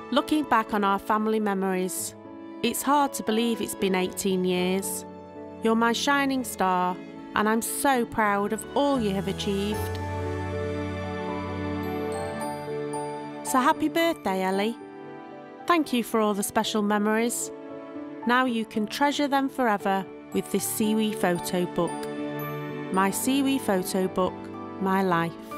Looking back on our family memories, it's hard to believe it's been 18 years. You're my shining star, and I'm so proud of all you have achieved. So happy birthday, Ellie. Thank you for all the special memories. Now you can treasure them forever with this CEWE photo book. My CEWE photo book, my life.